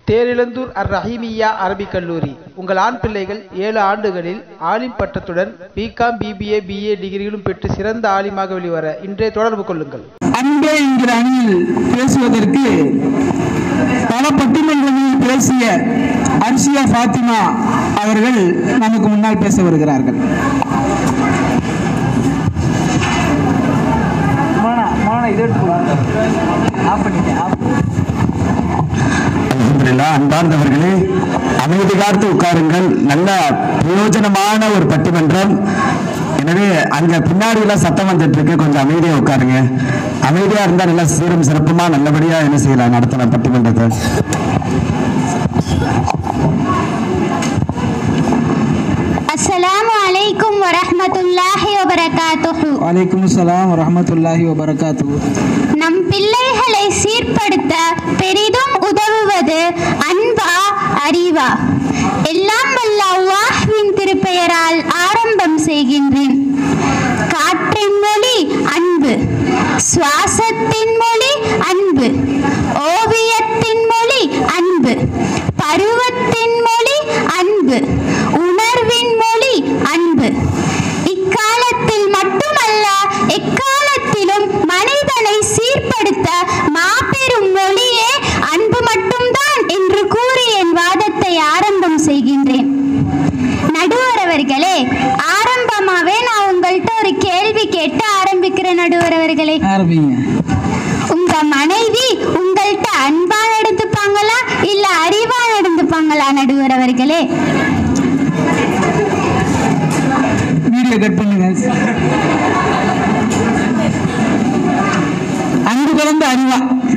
Therizhandur அர்-ரஹீமிய்யா Arabic கல்லூரி. உங்கள் ஆண் பிள்ளைகள் 7 ஆண்டுகளில் ஆலிம் பட்டத்துடன் பிகாம், பிபிஏ, பிஏ டிகிரிகளும் பெற்று சிறந்த ஆலிமாக வெளிவர இன்றே தொடர்பு கொள்ளுங்கள். அன்பே என்கிற அணியில் பேசுவதற்கு பல பட்டிமன்றங்களில் பேசிய அர்ஷியா ஃபாத்திமா அவர்கள் நமக்கு முன்னால் பேச வருகிறார்கள். அன்பார்ந்தவர்களே, அமைதி காத்து உட்காருங்கள். நல்ல பிரயோஜனமான ஒரு பட்டிமன்றம். எனவே அங்க பின்னாடி எல்லாம் சத்தம் வந்துட்டு இருக்கு, கொஞ்சம் அமைதியா உட்காருங்க. அமைதியா இருந்தா நல்லா சீரும் சிறப்புமா நல்லபடியா என்ன செய்யலாம், நடத்தலாம் பட்டிமன்றத்தை. அஸ்ஸலாமு அலைக்கும் வரஹ்மத்துல்லாஹி வபரகாத்துஹு. வலைக்கும் அஸ்ஸலாம் வரஹ்மத்துல்லாஹி வபரகாத்துஹு. நம் பிள்ளைகளை சீர்படுத்த பெரிதும் உதவுவது அன்பா அறிவா? எல்லாம் வல்ல அல்லாஹ்வின் திருப்பெயரால் ஆரம்பம் செய்கின்றேன். காற்றின் மொழி அன்பு, சுவாசத்தின் மொழி அன்பு, ஓவியத்தின் மொழி அன்பு, பருவத்தின் மொழி அன்பு, உணர்வின் மொழி அன்பு. இக்காலத்தில் மட்டுமல்ல எக்காலத்திலும் மனிதனை சீர்படுத்த மாபெரும் மொழியே அன்பு மட்டும்தான் என்று கூறி என் வாதத்தை ஆரம்பம் செய்கின்றேன். நடுவர் அவர்களே, ஆரம்பமாவே நான் உங்கள்கிட்ட ஒரு கேள்வி கேட்டு ஆரம்பிக்கிறேன். நடுவர் அவர்களே, உங்க மனைவி உங்கள்கிட்ட அன்பா நடந்துப்பாங்களா இல்ல அறிவா நடந்துப்பாங்களா? நடுவர் அவர்களே, வீடியோ கட் பண்ணுங்க. அன்பு கலந்து அறிவா?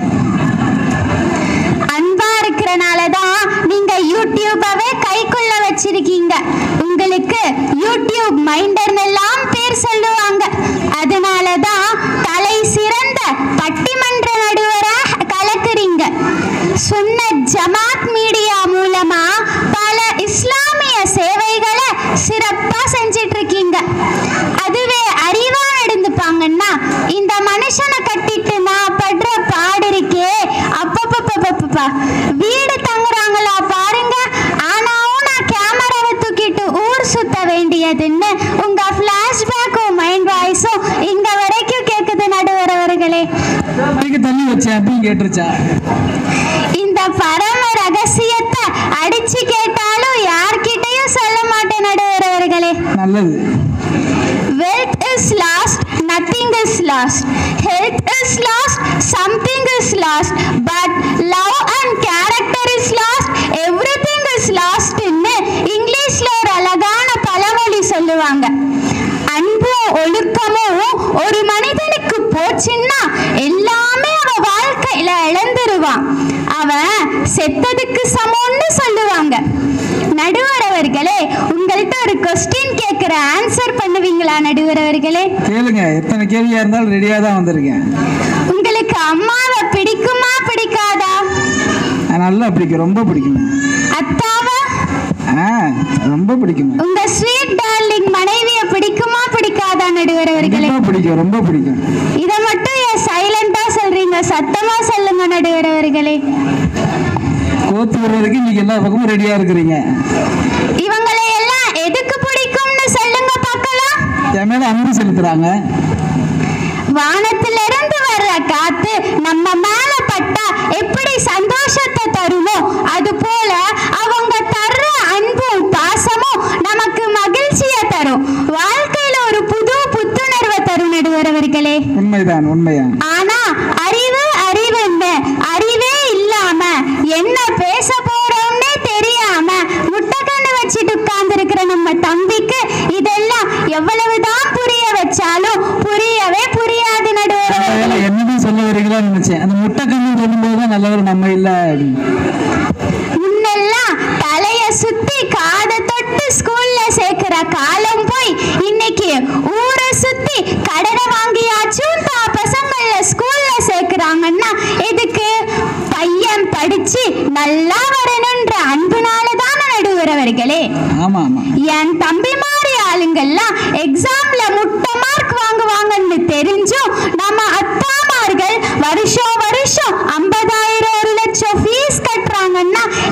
அன்பா இருக்கிறனாலதான் நீங்க யூடியூபவே கைக்குள்ள வச்சிருக்கீங்க. உங்களுக்கு யூடியூப் மைண்டர்னு எல்லாம் பேர் சொல்லுவாங்க. அதனாலதான் தலை சிறந்த பட்டிமன்ற நடுவரா கலக்குறீங்க. சுன்னத் ஜமாத் மீடியா மூலமா பல இஸ்லாமிய சேவைகளை சிறப்பா செஞ்சிட்டு இருக்கீங்க. அதுவே அறிவா நடந்துப்பாங்கன்னா இந்த மனுஷனை கட்டிட்டு நான் படுற பாடு இருக்கே, அப்பப்பப்பப்பப்பா வீடு தங்குறாங்களா பாருங்க, ஆனாவும் நான் கேமராவை தூக்கிட்டு ஊர் சுத்த வேண்டியதுன்னு உங்க பிளாஷ்பேக்கும் மைண்ட் வாய்ஸும் இங்க வரைக்கும் கேக்குது. நடுவர் அவர்களே, தண்ணி வச்சேன் அப்படின்னு கேட்டுருச்சா? இந்த பரம ரகசியத்தை அடிச்சு கேட்டாலும் யார்கிட்டையும் சொல்ல மாட்டேன். நடுவர் அவர்களே, நல்லது. Wealth is lost, nothing is lost. Health is lost, something is lost. But love and character is lost, everything is lost. இங்கிலீஷ்ல ஒரு அழகான பழமொழி சொல்லுவாங்க. அன்பும் ஒழுக்கமும் ஒரு மனிதனுக்கு போச்சுன்னா எல்லாமே அவன் வாழ்க்கையில இழந்துருவான். அவன் செத்ததுக்கு சமம்னு சொல்லுவாங்க. நடுவர் அவர்களே, உங்கள்கிட்ட ஒரு கொஸ்டின் கேட்கிற, ஆன்சர் பண்ணுவீங்களா? நடுவர் அவர்களே கேளுங்க, எத்தனை கேள்வியா இருந்தாலும் ரெடியா தான் வந்திருக்கேன். உங்களுக்கு அம்மாவை பிடிக்குமா பிடிக்காதா? நல்லா பிடிக்கும், ரொம்ப பிடிக்கும். அத்தாவா? ரொம்ப பிடிக்கும். உங்க ஸ்வீட் டார்லிங் மனைவியை பிடிக்குமா பிடிக்காதா? நடுவர் அவர்களே பிடிக்கும், ரொம்ப பிடிக்கும். இத மட்டும் ஏன் சைலண்டா சொல்றீங்க? சத்தமா சொல்லுங்க நடுவர் அவர்களே. கோத்து வர்றதுக்கு நீங்க எல்லா பக்கமும் ரெடியா இருக்கிறீங்க. இவங்களை எல்லாம் எதுக்கு பிடிக்கும்னு சொல்லுங்க பார்க்கலாம். என் மேல அன்பு செலுத்துறாங்க. வானத்திலிருந்து வர்ற காத்து நம்ம மேல பட்டா எப்படி சந்தோஷத்தை தருமோ, அது போல அவங்க தர்ற அன்பும் பாசமும் நமக்கு மகிழ்ச்சியை தரும். வாழ்க்கையில ஒரு புது புத்துணர்வை தரும். நடுவர் அவர்களே, உண்மைதான், உண்மைதான். ஆனா அறிவு அறிவுன்னு அறிவே இல்லாம என்ன பேச போறோம்னே தெரியாம முட்டைக்கண்ணு வச்சுட்டு உட்கார்ந்து இருக்கிற நம்ம தம்பிக்கு இதெல்லாம் எவ்வளவுதான் புரிய வச்சாலும் புரியவே புரியாது. நடுவர் என்னதான் சொல்ல வரீங்களான்னு நினைச்சேன். அந்த முட்டைக்கண்ணு சொல்லும்போது நல்லவர் நம்ம இல்ல. முன்னெல்லாம் தலைய சுத்தி காதை தொட்டு ஸ்கூல்ல சேர்க்கிற காலம் போய் இன்னைக்கு ஊரை சுத்தி கடனை வாங்கியாச்சும் பசங்கள ஸ்கூல்ல சேர்க்கிறாங்கன்னா எதுக்கு? பையன் படிச்சு நல்லா வரணும்ன்ற அன்புனாலதான் நடுவர் அவர்களே. என் தம்பி மாதிரி ஆளுங்கள்லாம் எக்ஸாம்ல முட்டை மார்க் வாங்குவாங்கன்னு தெரிஞ்சும் நம்ம அத்தாமார்கள் வருஷம் வருஷம் 50,000 1 லட்சம் ஃபீஸ் கட்டுறாங்கன்னா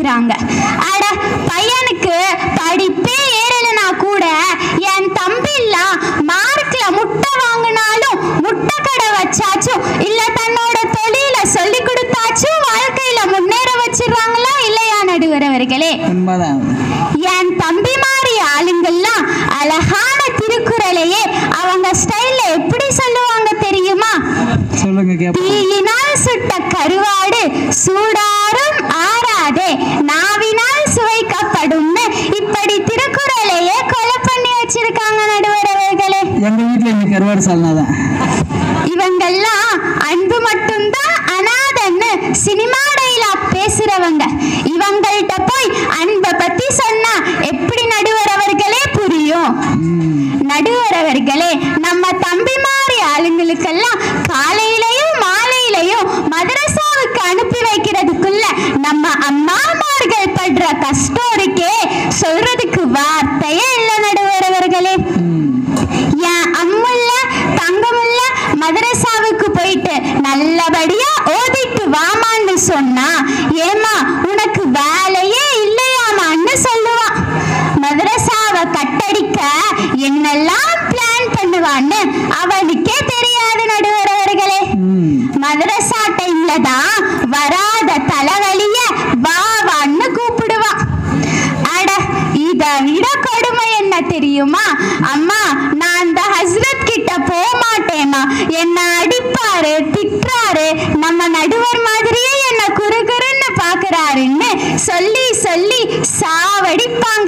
வைக்கிறாங்க. அட பையனுக்கு படிப்பே ஏறலைனா கூட என் தம்பிலாம் மார்க்ல முட்டை வாங்கினாலும் முட்டை கடை வச்சாச்சும் இல்ல தன்னோட தொழில சொல்லி கொடுத்தாச்சும் வாழ்க்கையில முன்னேற வச்சிருவாங்களா இல்லையா நடுவர் அவர்களே? என் தம்பி மாதிரி ஆளுங்கள்லாம் அழகான திருக்குறளையே அவங்க ஸ்டைல்ல எப்படி சொல்லுவாங்க தெரியுமா? தீயினால் சுட்ட கருவாடு சூடாரும் ஆறாதே நாவினால் சுவைக்கப்படும். இப்படி திருக்குறளையே கொலை பண்ணி வச்சிருக்காங்க நடுவர் அவர்களே. எங்க வீட்டுல இந்த கருவாடு சால்னாதான். இவங்கெல்லாம் அன்பு மட்டும்தான் அனாதன்னு சினிமா டைலாக் பேசுறவங்க. இவங்கள்ட்ட போய் அன்பை பத்தி சொன்னா எப்படி நடுவர் அவர்களே புரியும்? நடுவர் அவர்களே, நம்ம தம்பி மாதிரி ஆளுங்களுக்கெல்லாம் காலையிலையும் மாலையிலையும் மதரசாவுக்கு அனுப்பி வைக்கிறதுக்குள்ள நம்ம அம்மாமார்கள் படுற கஷ்டம் இருக்கே சொல்றதுக்கு வார்த்தையே இல்லை நடுவர் அவர்களே. என் அம்முல்ல தங்கமுல்ல மதரசாவுக்கு போயிட்டு நல்லபடியா ஓதிட்டு வாமான்னு சொன்னா ஏமா உனக்கு வேலையே இல்லையாமான்னு சொல்லுவான். மதரசாவை கட்டடிக்க என்னெல்லாம் பிளான் பண்ணுவான்னு அவனுக்கே தெரியாது நடுவர் அவர்களே. மதரசா டைம்ல தான் வராத தலைவலிய வாவான்னு கூப்பிடுவான். அட இத விட கொடுமை என்ன தெரியுமா? அம்மா நான் அந்த ஹஸ்ரத் கிட்ட போக மாட்டேமா, என்ன அடிப்பாரு திட்டுறாரு, நம்ம நடுவர் மாதிரியே என்ன குறுகுறுன்னு பாக்குறாருன்னு சொல்லி சொல்லி சாவடிப்பாங்க.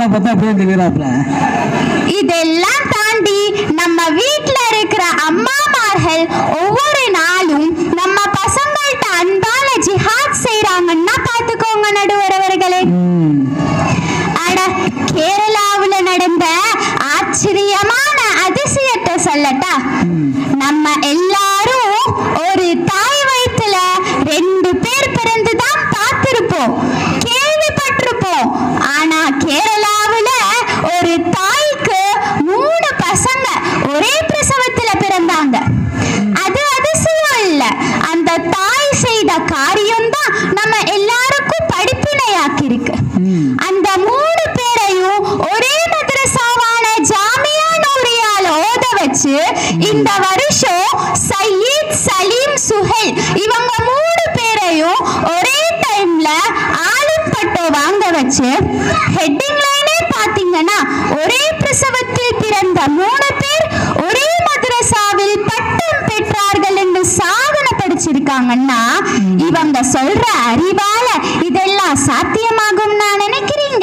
இதெல்லாம் தாண்டி நம்ம வீட்டுல இருக்கிற அம்மாமார்கள் ஒவ்வொரு நாளும் நம்ம பசங்கள்ட்ட அன்பால ஜிஹாத் செய்யறாங்கன்னா பாத்துக்கோங்க நடுவர் அவர்களே. அட கேரளாவுல நடந்த ஆச்சரியமான அதிசயத்தை சொல்லட்டா? நம்ம எல்லாரும் ஒரு தாய் வயித்துல 2 பேர் பிறந்துதான் பார்த்திருப்போம், கேள்விப்பட்டிருப்போம். ஆனா கேரளாவுல ஒரு தாய்க்கு 3 பசங்க ஒரே பிரசவத்துல பிறந்தாங்க. அது அதிசயம் இல்ல, அந்த தாய் செய்த காரியம் தான் நம்ம எல்லாருக்கும் படிப்பினையாக்கி இருக்கு. அந்த 3 பேரையும் ஒரே மதரசாவான ஜாமியா நூரியால ஓத வச்சு இந்த வருஷம் சயீத் சலீம் சுஹைல் இவங்க 3 பேரையும் ஒரே டைம்ல ஆலிம் பட்டம் வாங்க வச்சு ஹெட்டிங் லைனே பாத்தீங்கன்னா ஒரே பிரசவத்தில் பிறந்த 3 பேர் ஒரே மதரசாவில் பட்டம் பெற்றார்கள் என்று சாதனை படிச்சிருக்காங்கன்னா இவங்க சொல்ற அறிவால இதெல்லாம் சாத்தியமாகும் நான் நினைக்கிறீங்க?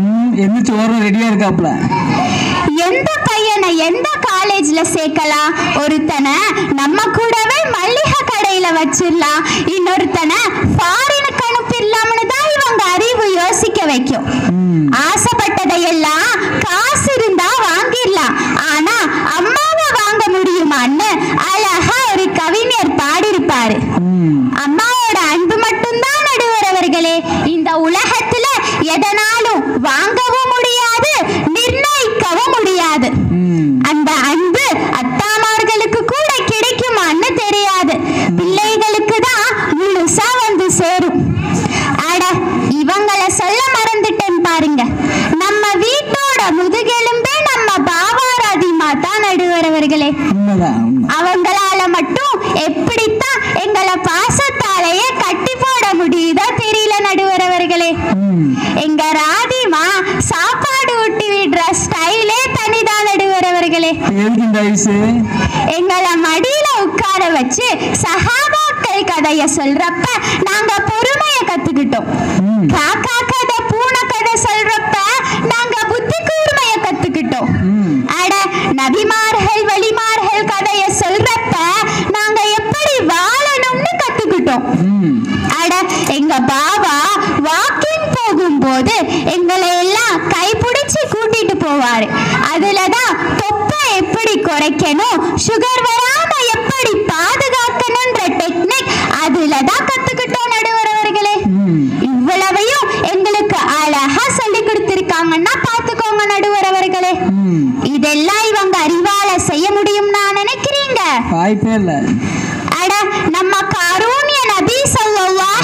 எந்த பையனை எந்த காலேஜ்ல சேர்க்கலாம்? ஒருத்தனை நம்ம கூடவே மல்லிகை கடையில வச்சிடலாம், இன்னொருத்தனை ஃபாரினுக்கு அனுப்பிடலாம்னு தான் இவங்க அறிவு யோசிக்க வைக்கும். ஆசைப்பட்டதையெல்லாம் காசு இருந்தா வாங்கிடலாம், ஆனா அம்மாவை வாங்க முடியுமான்னு அழகா ஒரு கவிஞர் பாடியிருப்பாரு. அம்மாவோட அன்பு மட்டும்தான் நடுவர் அவர்களே இந்த உலகத்துல எதனாலும் வாங்கவும் முடியாது, நிர்ணயிக்கவும் முடியாது. அந்த அன்பு அத்தாமார்களுக்கு கூட கிடைக்குமான்னு தெரியாது, பிள்ளைகளுக்கு தான் முழுசா வந்து சேரும். அட இவங்களை சொல்ல மறந்துட்டேன் பாருங்க, நம்ம வீட்டோட முதுகெலும்பே நம்ம பாவாராதிமா தான் நடுவர் அவர்களே. அவங்களால மட்டும் எப்படித்தான் எங்களை பாசத்தாலேயே கட்டி போட முடியுதோ தெரியல நடுவர் அவர்களே. எங்க ராதிமா சாப்பாடு ஊட்டி விடுற ஸ்டைலே தனிதான் நடுவர் அவர்களே. எங்களை மடியில உட்கார வச்சு சஹாபாக்கள் கதைய சொல்றப்ப நாங்க பொறுமைய கத்துக்கிட்டோம். காக்கா கதை பூனை கதை சொல்றப்ப நாங்க புத்தி கூர்மைய கத்துக்கிட்டோம். அட நபிமார்கள் வலிமார்கள் கதைய சொல்றப்ப நாங்க எப்படி வாழணும்னு கத்துக்கிட்டோம். அட எங்க பாபா வாக்கிங் போகும்போது எங்களை எல்லாம் கைப்பிடிச்சு கூட்டிட்டு போவாரு. அதுலதான் தொப்பை எப்படி குறைக்கணும், சுகர் வராம எப்படி பாதுகாக்கணும்ன்ற டெக்னிக் அதுலதான் கத்துக்கிட்டோம் நடுவர் அவர்களே. இவ்வளவையும் எங்களுக்கு அழகா சொல்லி கொடுத்திருக்காங்கன்னா பாத்துக்கோங்க நடுவர் அவர்களே. இதெல்லாம் இவங்க அறிவால செய்ய முடியும் நான் நினைக்கிறீங்க? வாய்ப்பே இல்ல. அட நம்ம காரூன்ய நபி ஸல்லல்லாஹு அலைஹி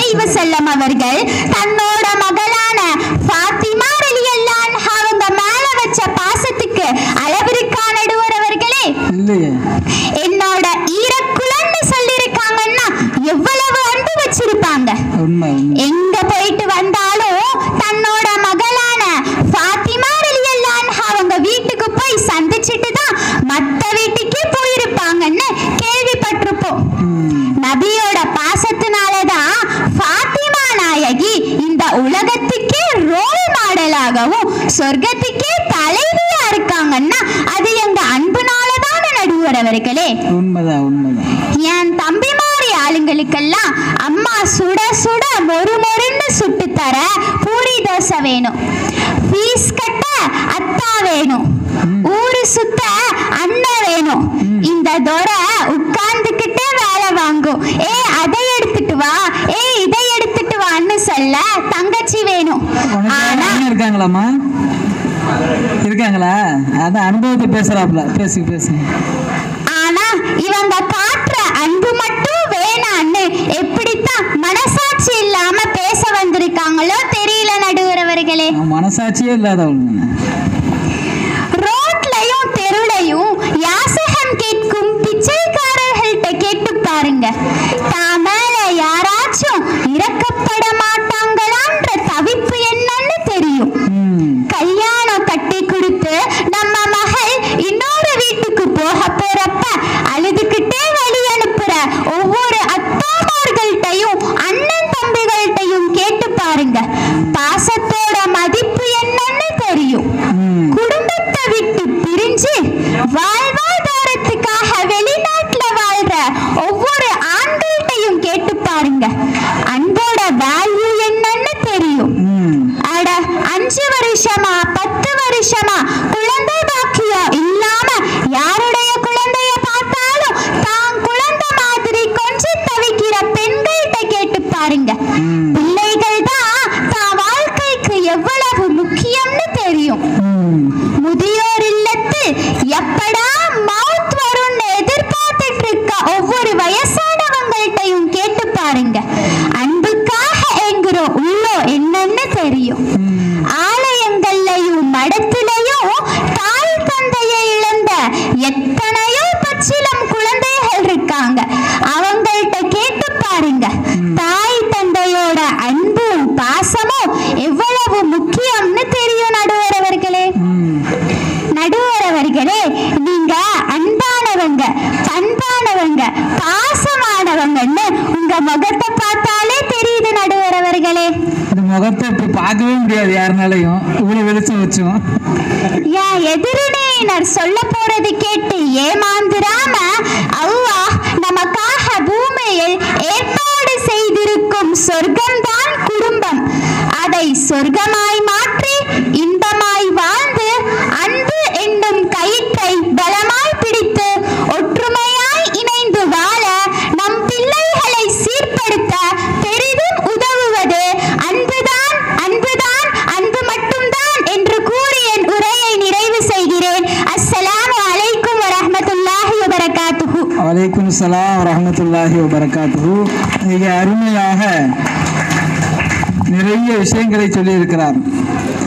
அலைஹி வஸல்லம் அவர்கள் தன்னோட மகளான ஃபாத்திமா ரலியல்லாஹு அன்ஹா அவங்க மேல வச்ச பாசத்துக்கு அளவிற்கா நடுவர் அவர்களே? இல்லையே. என்னோட ஈரக்குலன்னு சொல்லிருக்காங்கன்னா எவ்வளவு அன்பு வச்சிருப்பாங்க. உண்மை. எங்க போயிட்டு வந்தாலும் தன்னோட மகளான ஃபாத்திமா ரலியல்லாஹு அன்ஹா அவங்க வீட்டுக்கு போய் சந்திச்சிட்டு தான் மத்த வீட்டுக்கே போயிருப்பாங்கன்னு கேள்விப்பட்டிருப்போம். நபியோட பாசத்தினாலதான் ஃபாத்திமா நாயகி இந்த உலகத்துக்கே ரோல் மாடலாகவும் சொர்க்கத்துக்கே தலைவியா இருக்காங்கன்னா அது எங்க அன்புனாலதான் நடுவர் அவர்களே. உண்மைதான் உண்மைதான். என் தம்பி மாதிரி ஆளுங்களுக்கெல்லாம் அம்மா சுட சுட மொறு மொறுன்னு சுட்டு தர பூரி தோசை வேணும், ஃபீஸ் கட்ட அத்தா வேணும், ஊரு சுத்த அண்ணன் வேணும். இந்த துரை உட்கார்ந்துக்கிட்டே வேலை வாங்கும். அதை எடுத்துட்டு வா, இதை எடுத்துட்டு வான்னு சொல்ல தங்கச்சி வேணும். ஆனா இருக்காங்களாமா? இருக்காங்களா? அதான் அனுபவத்தை பேசுறாப்ல. பேசி பேசி. ஆனா இவங்க காட்டுற அன்பு மட்டும் வேணான்னு எப்படித்தான் மனசாட்சி இல்லாம பேச வந்திருக்காங்களோ தெரியல நடுவர் அவர்களே. மனசாட்சியே இல்லாதவங்க. ரோட்லயும் தெருளையும் யாசகம் கேட்கும் பிச்சைக்காரர்கள்ட்ட கேட்டு பாருங்க, தான் மேல யாராச்சும் இறக்கப்பட மாட்டாங்களான்ற தவிப்பு என்னன்னு தெரியும். கல்யாணம் கட்டி கொடுத்து நம்ம மகள் இன்னொரு வீட்டுக்கு போக போறப்ப அழுதுகிட்டே வழி அனுப்புற ஒவ்வொரு அத்தாமார்கள்ட்டையும் அண்ணன் தம்பிகள்ட்டையும் கேட்டு பாருங்க, பாசத்தோட மதிப்பு என்னன்னு தெரியும். குடும்பத்தை விட்டு பிரிஞ்சு வாழ்வாதாரத்துக்காக வெளிநாட்டுல வாழ்ற ஒவ்வொரு ஆண்கள்ட்டையும் கேட்டு பாருங்க, அன்போட வேல்யூ என்னன்னு தெரியும். அட 5 வருஷமா 10 வருஷமா குழந்தை பாக்கியம் இல்லாம யாருடைய குழந்தைய பார்த்தாலும் தான் குழந்தை மாதிரி கொஞ்சம் தவிக்கிற பெண்கள்கிட்ட கேட்டு பாருங்க, பிள்ளைகள் தான் தான் வாழ்க்கைக்கு எவ்வளவு முக்கியம்னு தெரியும். முதியோர் இல்லத்தில் எப்படா மவுத் வரும்னு எதிர்பார்த்துட்டு இருக்க ஒவ்வொரு வயசானவங்கள்ட்டையும் கேட்டு பாருங்க, அன்புக்காக ஏங்குறோம் உள்ளோ என்னன்னு தெரியும். ஆலயங்கள்லையும் மடத்திலையும் தாய் தந்தையை இழந்த எத்தனையோ பச்சிலம் குழந்தைகள் இருக்காங்க. அவங்கள்ட்ட கேட்டு பாருங்க, தாய் தந்தையோட அன்பும் பாசமும் எவ்வளவு முக்கியம்னு தெரியும். நடுவர் அவர்களே, நடுவர் அவர்களே, நீங்க அன்பானவங்க, பண்பானவங்க, பாசமானவங்கன்னு உங்க முகத்தை பார்த்தாலே தெரியுது. நடுவர் அவர்களே, இந்த முகத்தை இப்படி பார்க்கவே முடியாது யாருனாலையும், இவ்வளவு வெளிச்சம் வச்சோம். என் எதிரினர் சொல்ல போறது கேட்டு ஏமாந்துராம அல்லாஹ் நமக்காக பூமியில் ஏற்பாடு செய்திருக்கும் சொர்க்கம்தான் குடும்பம். அதை சொர்க்கமாய் மாற்றி இன்பமாய் வாழ்ந்து அன்பு என்னும் கயிற்றை பலமாய் பிடித்து ஒற்றுமையாய் இணைந்து வாழ நம் பிள்ளைகளை சீர்படுத்த பெரிதும் உதவுவது அன்புதான், அன்புதான், அன்பு மட்டும்தான் என்று கூறி என் உரையை நிறைவு செய்கிறேன். அஸ்ஸலாமு அலைக்கும் வரஹ்மத்துல்லாஹி வபரகாத்துஹு. வலைக்கும் ஸலாம் வரஹ்மத்துல்லாஹி வபரகாத்துஹு. மிக அருமையாக நிறைய விஷயங்களை சொல்லியிருக்கிறார்.